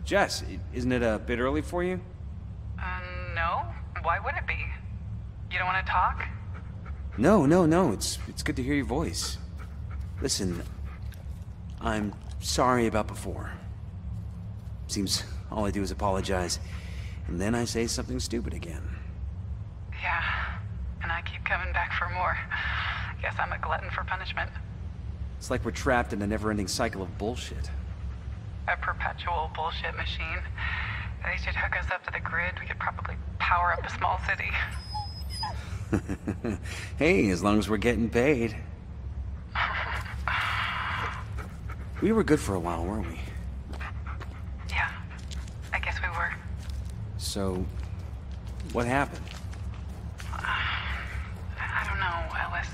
Jess, isn't it a bit early for you? No. Why would it be? You don't want to talk? No. It's good to hear your voice. Listen, I'm sorry about before. Seems all I do is apologize, and then I say something stupid again. Yeah, and I keep coming back for more. Guess I'm a glutton for punishment. It's like we're trapped in a never-ending cycle of bullshit. A perpetual bullshit machine. They should hook us up to the grid. We could probably power up a small city. Hey, as long as we're getting paid. We were good for a while, weren't we? Yeah, I guess we were. So, what happened? I don't know, Ellis.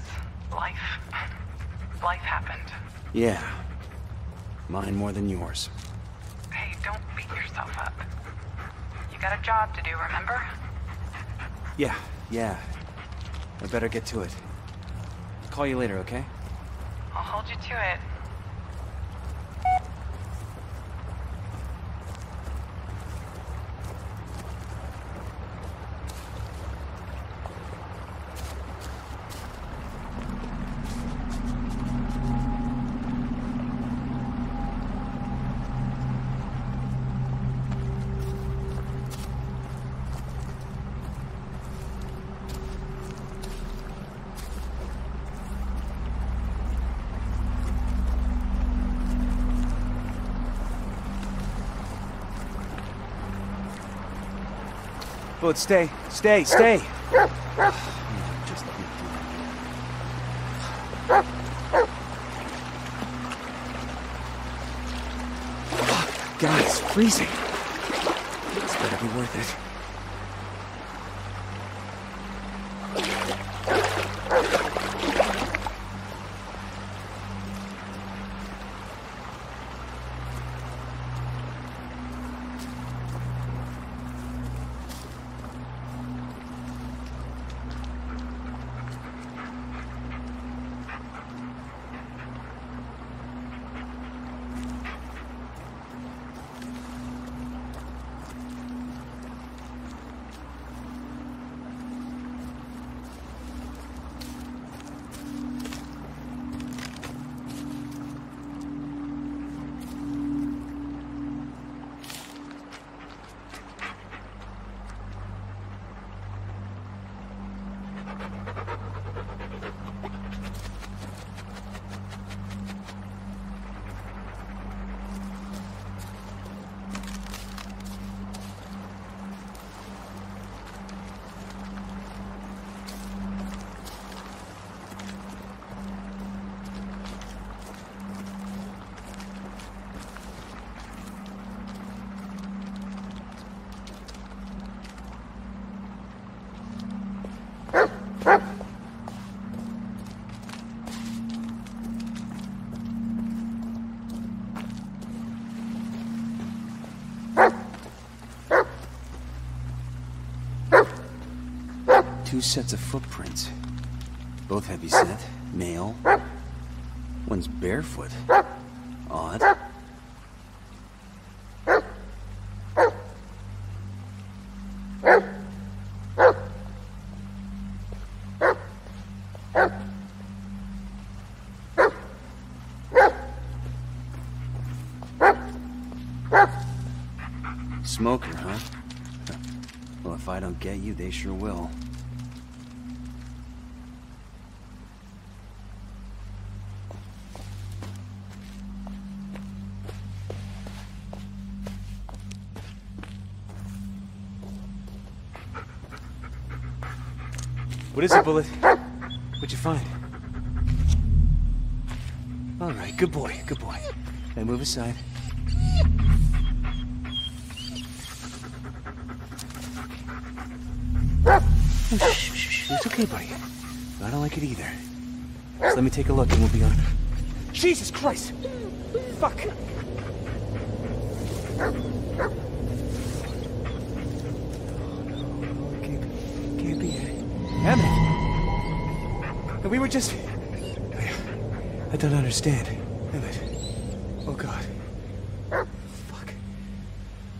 Life happened. Yeah. Mine more than yours. Hey, don't beat yourself up. You got a job to do, remember? Yeah. I better get to it. Call you later, okay? I'll hold you to it. Bullet, stay. Just let me through. God, it's freezing. This better be worth it. Two sets of footprints. Both heavy set, male. One's barefoot. Odd. Smoker, huh? Well, if I don't get you, they sure will. What is it, Bullet? What'd you find? All right, good boy. Now move aside. Oh, shh. It's okay, buddy. I don't like it either. Just let me take a look and we'll be on. Jesus Christ! Fuck! Can't be it. Emmett! We were just... I don't understand. Emmett. Oh, God. Fuck.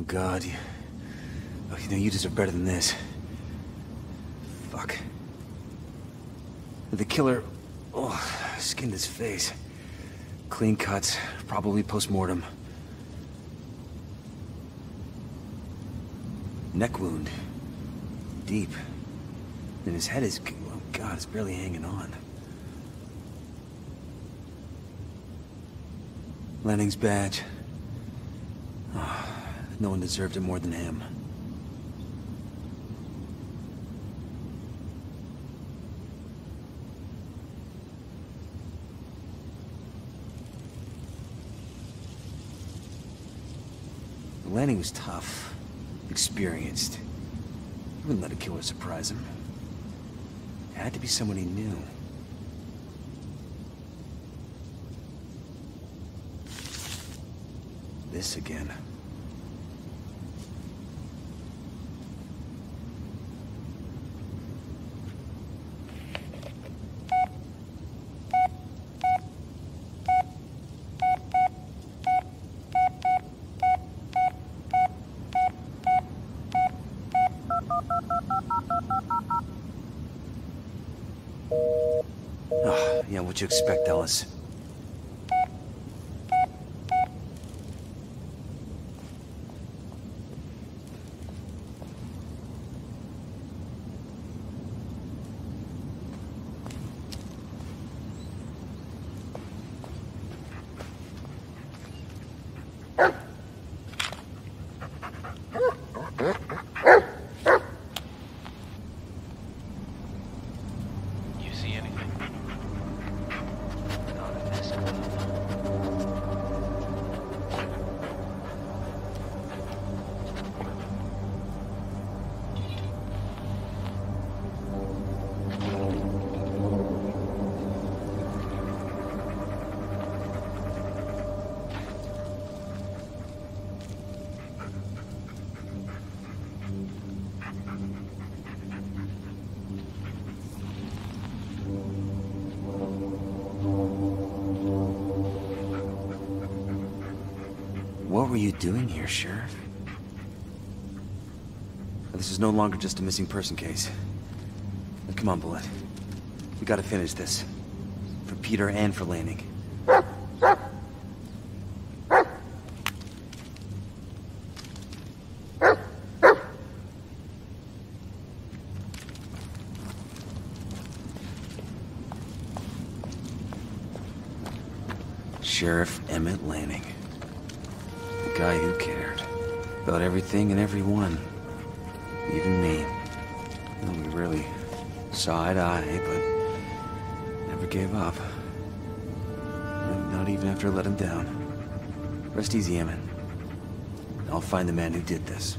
Oh God, you deserve better than this. Fuck. The killer, skinned his face. Clean cuts, probably post-mortem. Neck wound. Deep. And his head is, oh God, it's barely hanging on. Lanning's badge. Oh, no one deserved it more than him. Lanning was tough, experienced. He wouldn't let a killer surprise him. It had to be someone he knew. This again. Yeah, what'd you expect, Ellis? What were you doing here, Sheriff? This is no longer just a missing person case. Come on, Bullet. We gotta finish this. For Peter and for Lanning. Sheriff Emmett Lanning. The guy who cared. About everything and everyone. Even me. Well, we really saw eye to eye, but never gave up. Not even after I let him down. Rest easy, Emmett. I'll find the man who did this.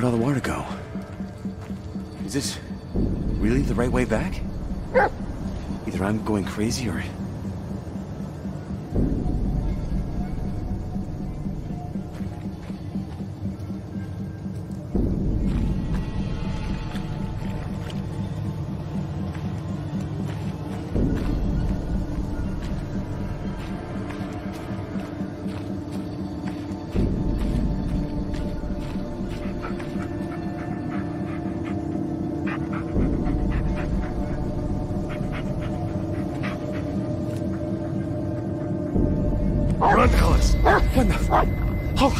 Where'd all the water go? Is this really the right way back? Either I'm going crazy or... Run, Nicholas! What the... Oh!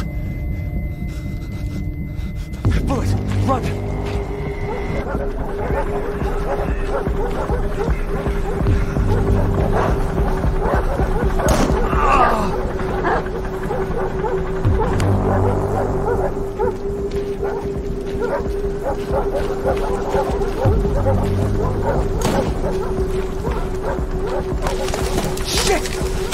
Bullet! Run! Shit!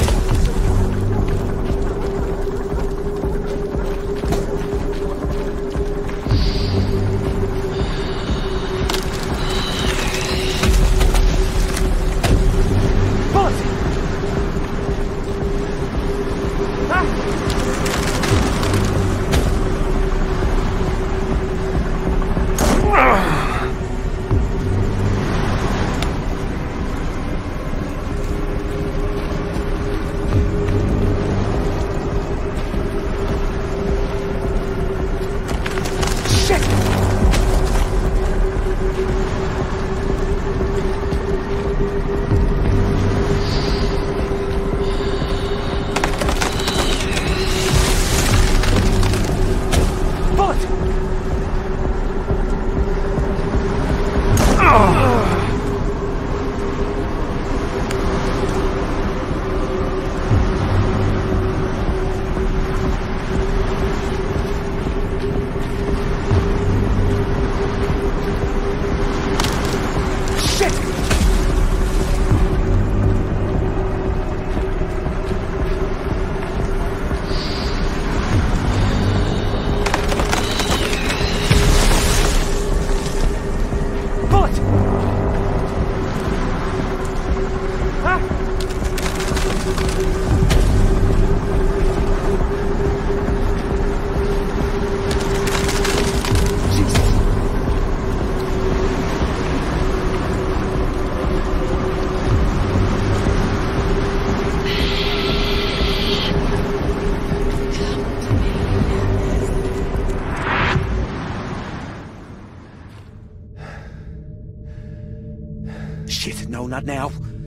Shit, no, not now.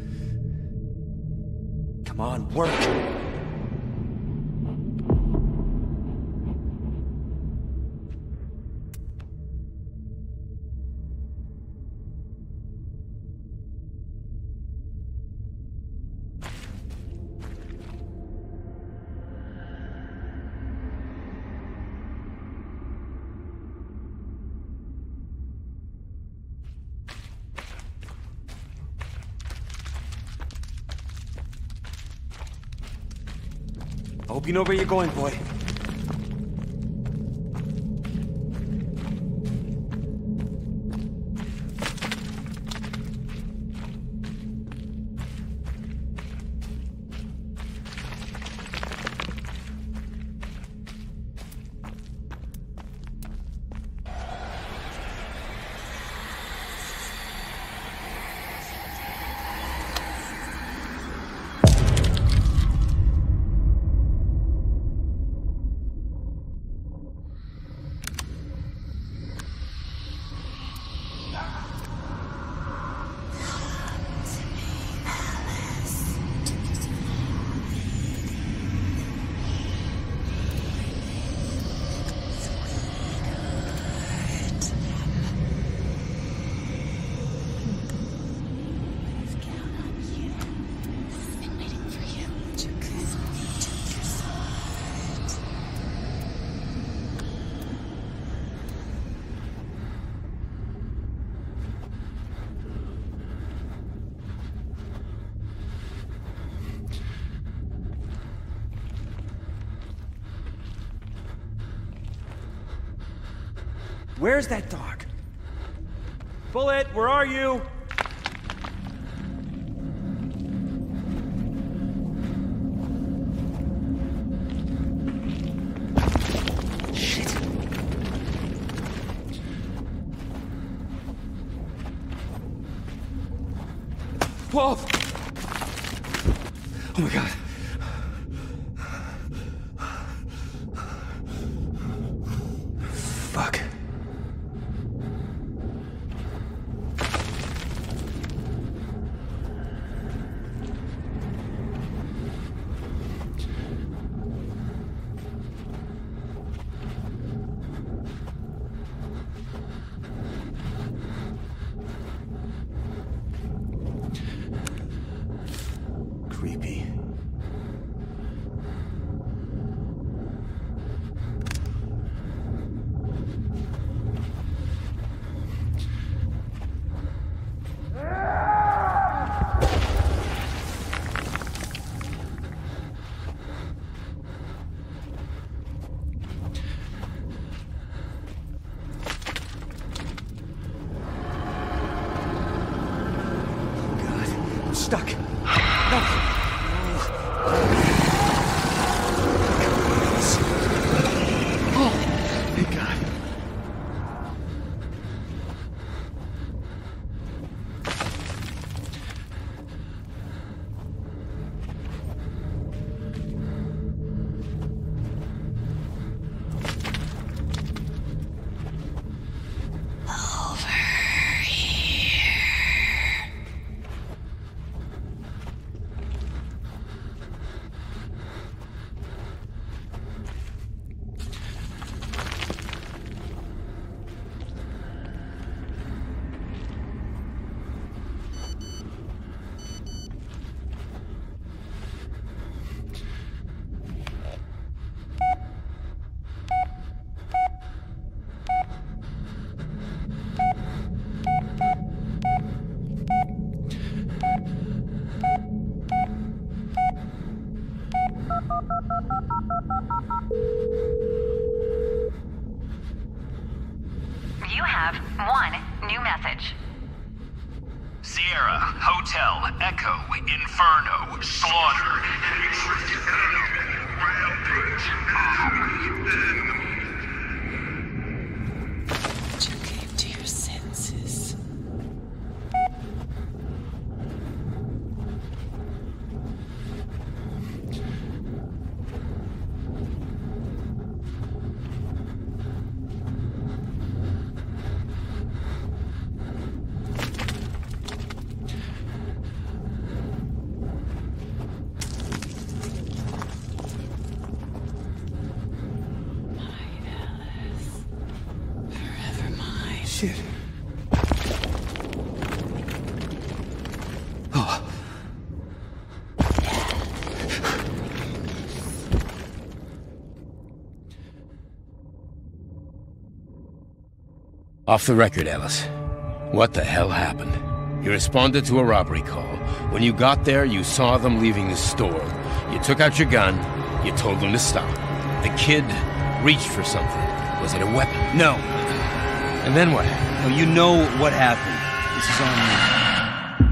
Come on, work. I hope you know where you're going, boy. Where's that dog? Bullet, where are you? Shit. Whoa! Oh my God. Fuck. Creepy. Stuck. No. Oh, thank God. You have one new message. Sierra, Hotel, Echo, Inferno, Slaughter. You came to your senses. Shit. Oh. Off the record, Ellis. What the hell happened? You responded to a robbery call. When you got there, you saw them leaving the store. You took out your gun. You told them to stop. The kid reached for something. Was it a weapon? No. And then what? No, you know what happened. This is on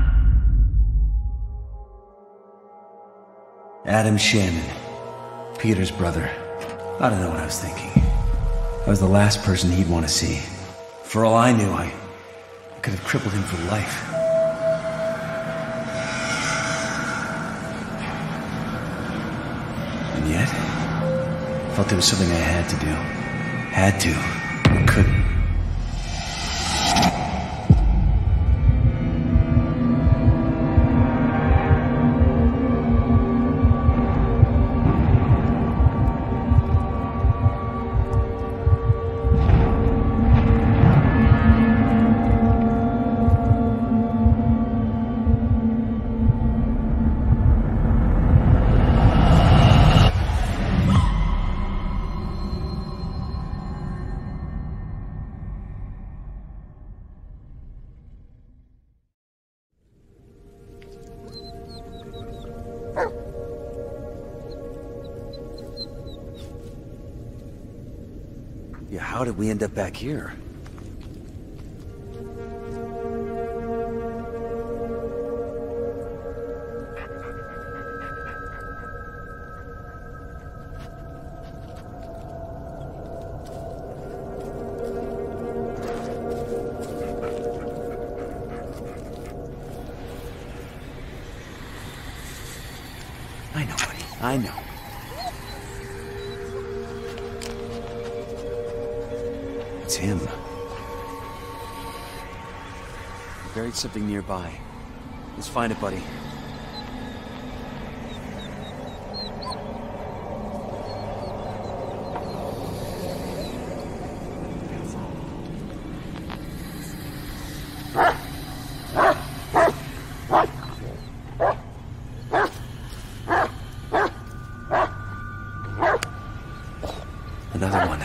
me. Adam Shannon. Peter's brother. I don't know what I was thinking. I was the last person he'd want to see. For all I knew, I could have crippled him for life. And yet, I felt there was something I had to do. Had to. But couldn't. Yeah, how did we end up back here? I know, buddy. I know. It's him. He buried something nearby. Let's find it, buddy. Another one.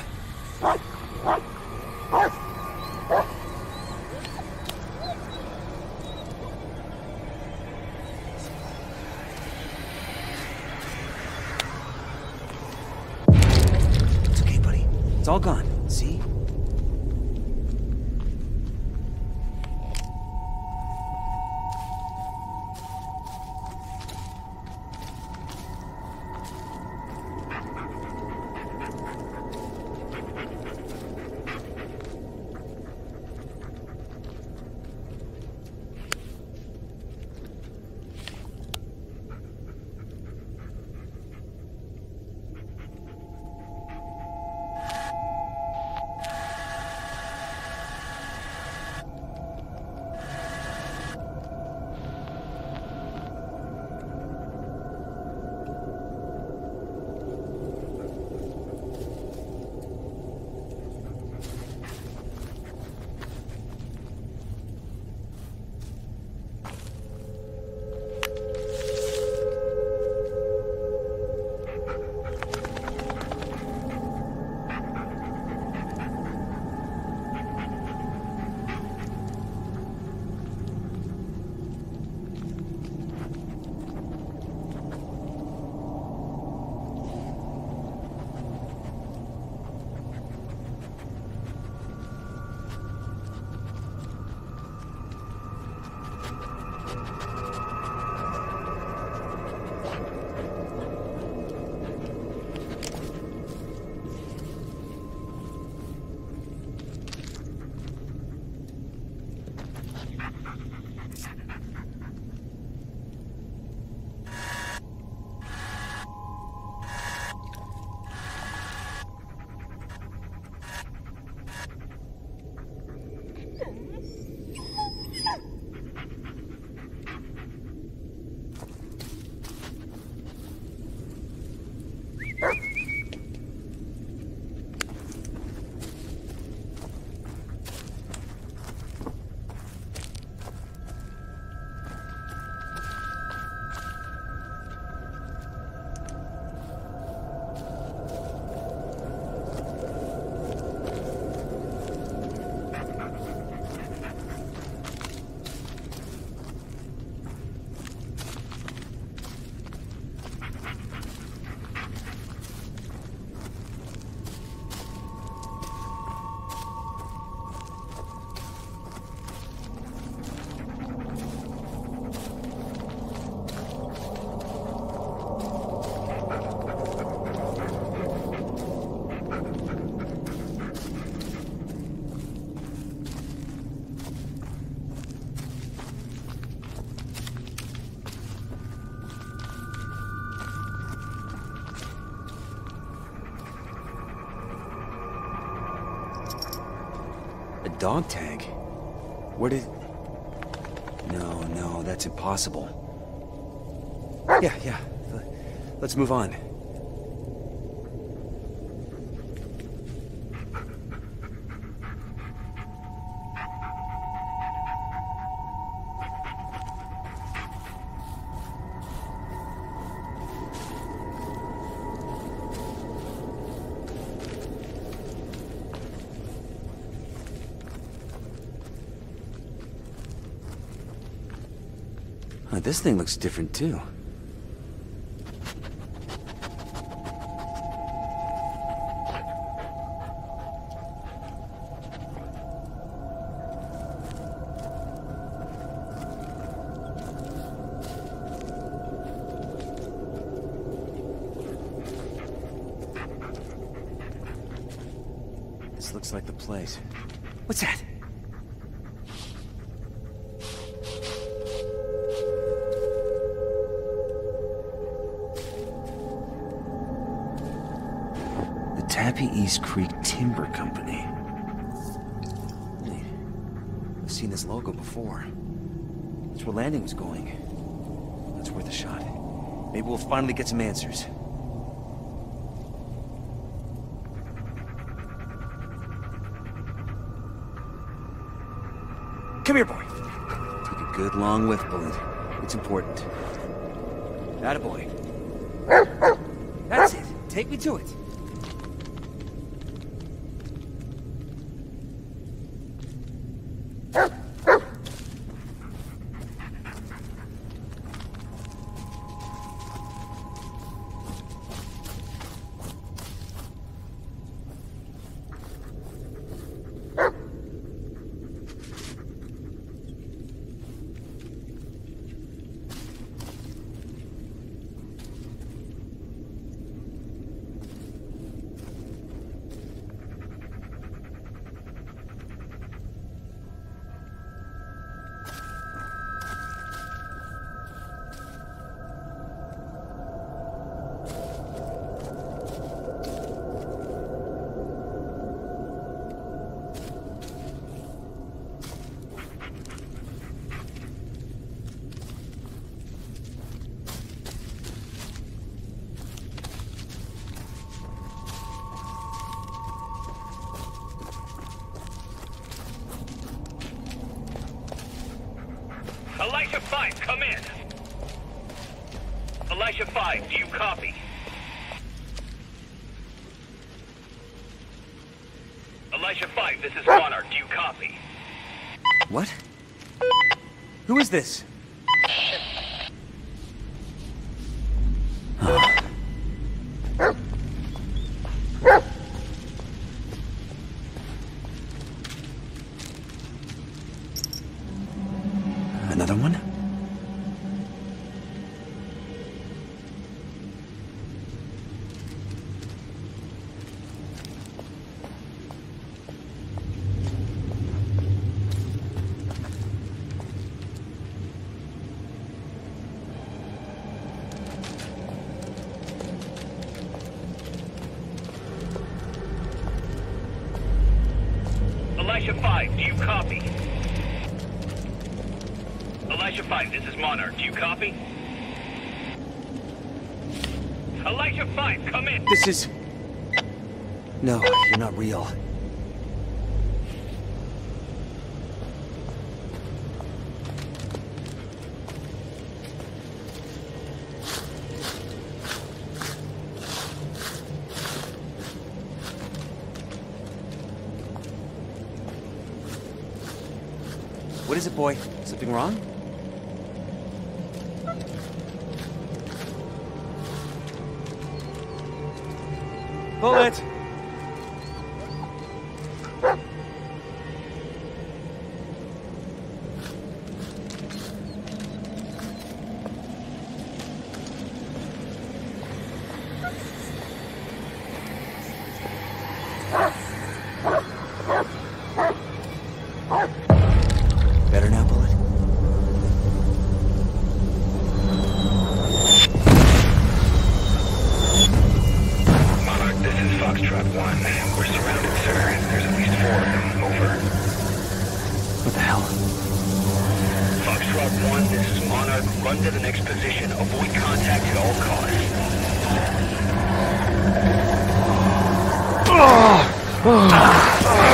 It's okay, buddy. It's all gone. See? A dog tag? Where did... No, that's impossible. Yeah. Let's move on. This thing looks different too. This looks like the place. What's that? Happy East Creek Timber Company. Wait, I've seen this logo before. That's where Landing was going. That's worth a shot. Maybe we'll finally get some answers. Come here, boy. Take a good long whiff, Bullet. It's important. Attaboy. That's it. Take me to it. Elisha 5, come in. Elisha 5, do you copy? Elisha 5, this is Monarch, do you copy? What? Who is this? Another one? Elisha 5, do you copy? Elisha 5, this is Monarch, do you copy? Elisha 5, come in! This is... No, you're not real. What is it, boy? Something wrong? Bullet! Better now, Bullet? Monarch, this is Foxtrot 1. We're surrounded, sir. There's at least 4 of them. Over. What the hell? Foxtrot 1, this is Monarch. Run to the next position. Avoid contact at all costs.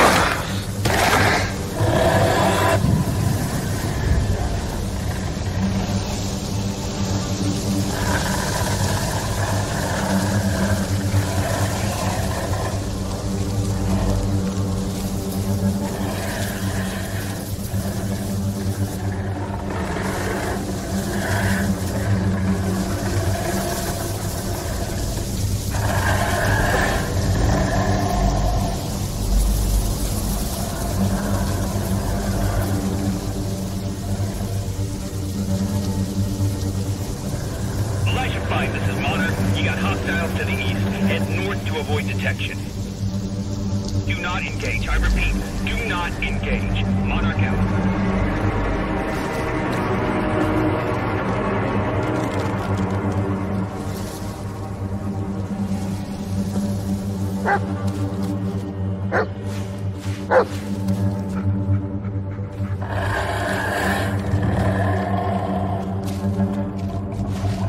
Elisha 5, this is Monarch. You got hostiles to the east. Head north to avoid detection. Do not engage. I repeat, do not engage. Monarch out.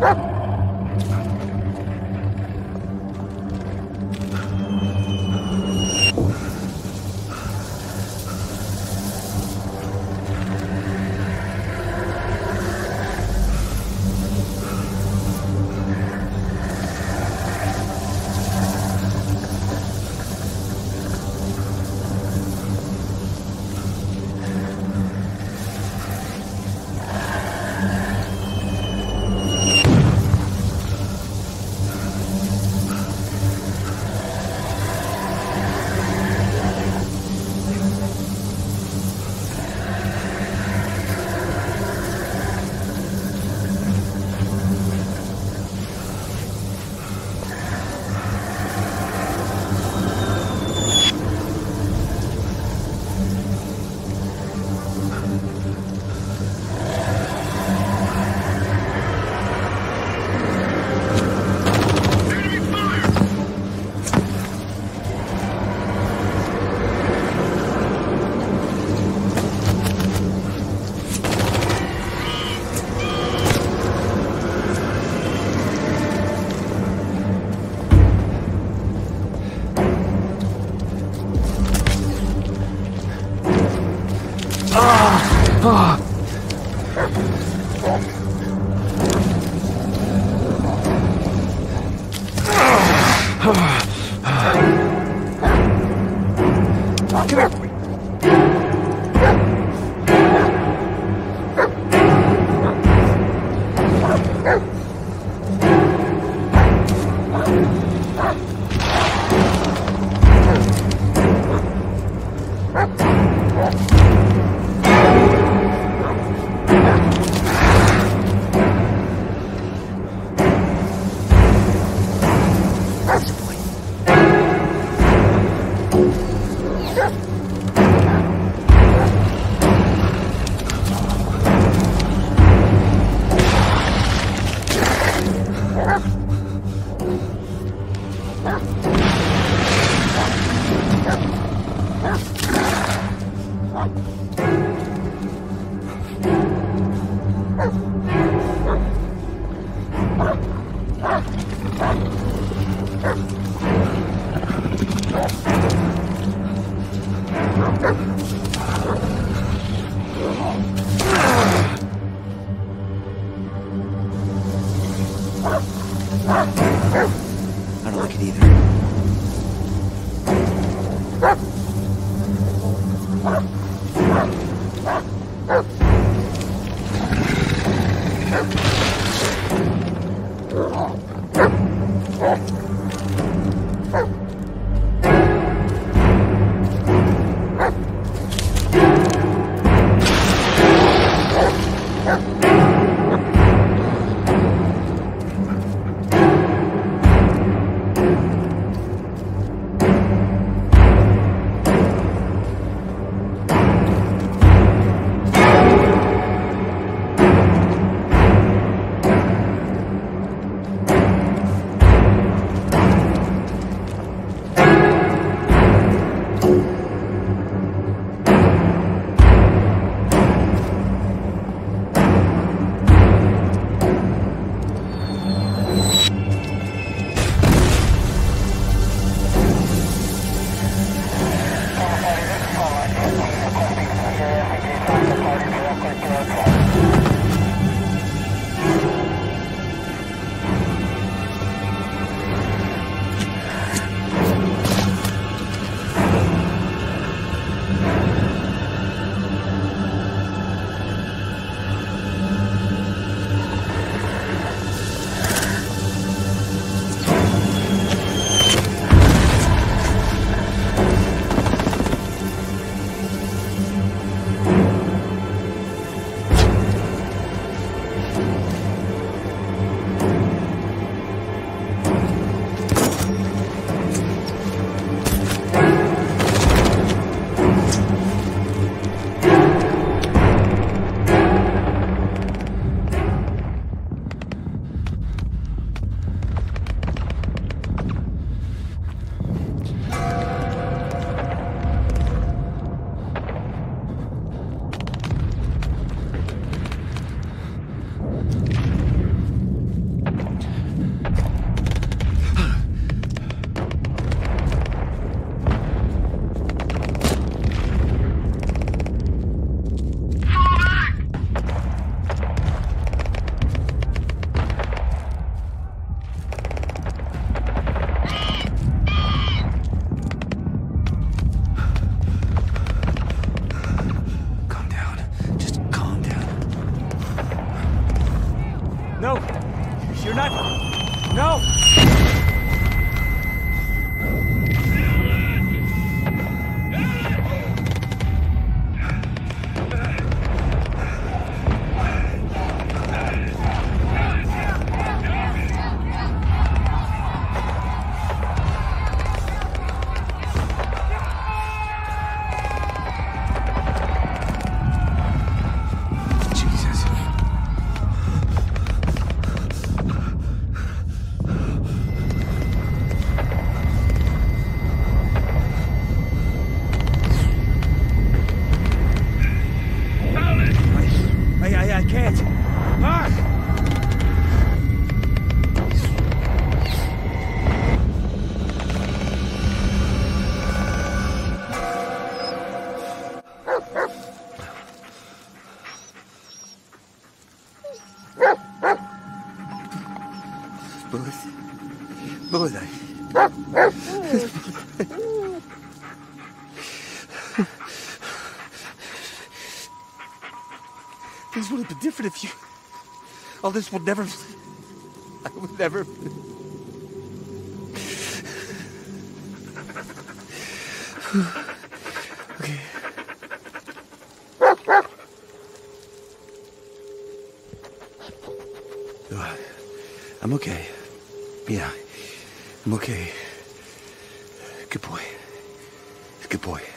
I don't like it either. No! You're not... No! I can't. Ah! Bullet. Things would have been different if you... All this will never... I would never... Okay. I'm okay. Yeah, I'm okay. Good boy. Good boy.